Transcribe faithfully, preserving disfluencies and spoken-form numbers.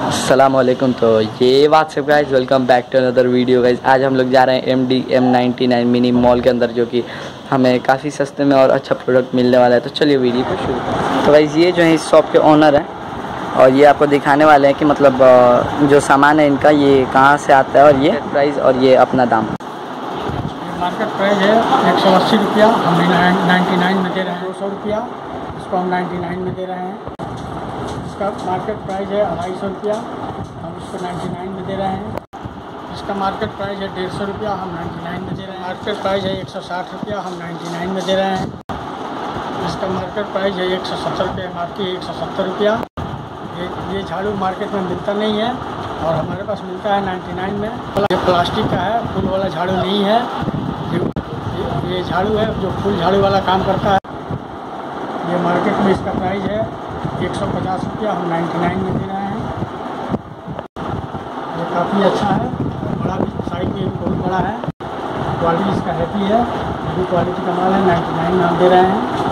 अस्सलाम वालेकुम। तो ये WhatsApp guys, welcome back to another video guys. आज हम लोग जा रहे हैं M D M ninety nine mini mall के अंदर, जो कि हमें काफ़ी सस्ते में और अच्छा प्रोडक्ट मिलने वाला है। तो चलिए वीडियो को शुरू करते हैं। तो गाइस ये जो है इस शॉप के ओनर हैं और ये आपको दिखाने वाले हैं कि मतलब जो सामान है इनका ये कहाँ से आता है और ये प्राइस और ये अपना दाम। मार्केट प्राइस है एक सौ अस्सी रुपया, हम नाइन्टी नाइन में दे रहे हैं। दो सौ रुपया इसको हम नाइन्टी नाइन में दे रहे हैं। इसका मार्केट प्राइस है अढ़ाई सौ रुपया, हम इसको नाइन्टी नाइन में दे रहे हैं। इसका मार्केट प्राइस है डेढ़ सौ रुपया, हम नाइन्टी नाइन में दे रहे हैं। मार्केट प्राइस है एक सौ साठ रुपया, हम नाइन्टी नाइन में दे रहे हैं। इसका मार्केट प्राइस है एक सौ सत्तर रुपये, एम आर पी एक सौ सत्तर रुपया। ये ये झाड़ू मार्केट में मिलता नहीं है और हमारे पास मिलता है नाइन्टी नाइन में। ये प्लास्टिक का है, फूल वाला झाड़ू नहीं है। ये झाड़ू है जो फूल झाड़ू वाला काम करता है। ये मार्केट में इसका प्राइस है एक सौ पचास रुपया, हम नाइन्टी नाइन में दे रहे हैं। ये काफ़ी अच्छा है, बड़ा भी साइज भी बहुत बड़ा है। क्वालिटी इसका हैवी है, हैवी क्वालिटी का माल है। नाइन्टी नाइन में हम दे रहे हैं।